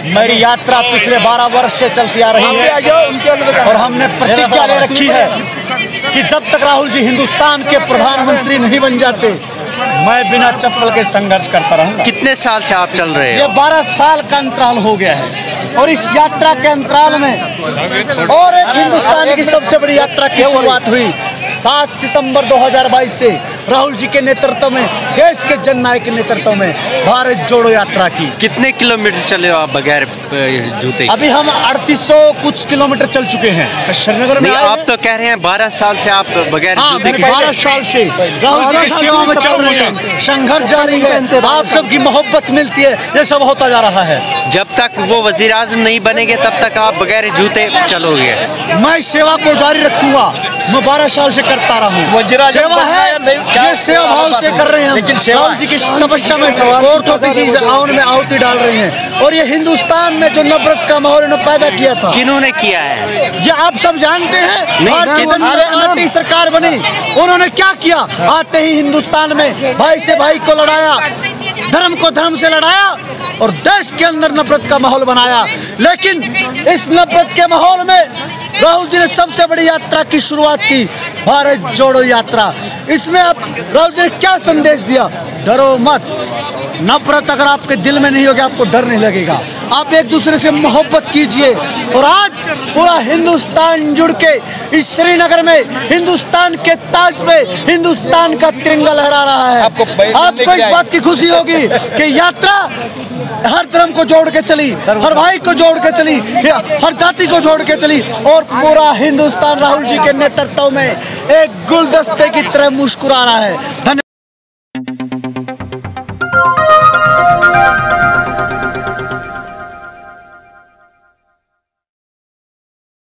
मेरी यात्रा पिछले 12 वर्ष से चलती आ रही है और हमने प्रतिज्ञा ले रखी है कि जब तक राहुल जी हिंदुस्तान के प्रधानमंत्री नहीं बन जाते मैं बिना चप्पल के संघर्ष करता रहूंगा। कितने साल से आप चल रहे हैं? ये 12 साल का अंतराल हो गया है और इस यात्रा के अंतराल में और एक हिंदुस्तान की सबसे बड़ी यात्रा की शुरुआत हुई 7 सितंबर 2022 से राहुल जी के नेतृत्व में, देश के जननायक के नेतृत्व में भारत जोड़ो यात्रा की। कितने किलोमीटर चले हो आप बगैर जूते? अभी हम 3800 कुछ किलोमीटर चल चुके हैं। श्रीनगर में आप तो कह रहे हैं 12 साल से आप बगैर जूते के? 12 साल से राहुल जी की सेवा में चल रहे हैं, संघर्ष जारी है, आप सबकी मोहब्बत मिलती है, ये सब होता जा रहा है। जब तक वो वजीर आज़म नहीं बनेंगे तब तक आप बगैर जूते चलोगे? मैं सेवा को जारी रखूंगा, मैं 12 साल से करता रहा हूँ। सेवा है, ये सेवा भाव से कर रहे हैं। लेकिन राहुल जी की तपस्या में और छोटी सी आवन में आहुति डाल रहे हैं और ये हिंदुस्तान में जो नफरत का माहौल उन्होंने पैदा किया था, किन्होंने किया है ये आप सब जानते हैं। भारतीय जनता पार्टी सरकार बनी, उन्होंने क्या किया? आते ही हिंदुस्तान में भाई से भाई को लड़ाया, धर्म को धर्म से लड़ाया और देश के अंदर नफरत का माहौल बनाया। लेकिन इस नफरत के माहौल में राहुल जी ने सबसे बड़ी यात्रा की शुरुआत की, भारत जोड़ो यात्रा। इसमें आप राहुल जी ने क्या संदेश दिया? डरो मत। नफरत अगर आपके दिल में नहीं होगी, आपको डर नहीं लगेगा। आप एक दूसरे से मोहब्बत कीजिए। और आज पूरा हिंदुस्तान जुड़ के इस श्रीनगर में हिंदुस्तान के ताज पे हिंदुस्तान का तिरंगा लहरा रहा है। आपको इस बात की खुशी होगी कि यात्रा हर धर्म को जोड़ के चली, हर भाई को जोड़ के चली, हर जाति को जोड़ के चली और पूरा हिंदुस्तान राहुल जी के नेतृत्व में एक गुलदस्ते की तरह मुस्कुरा रहा है। धन्यवाद।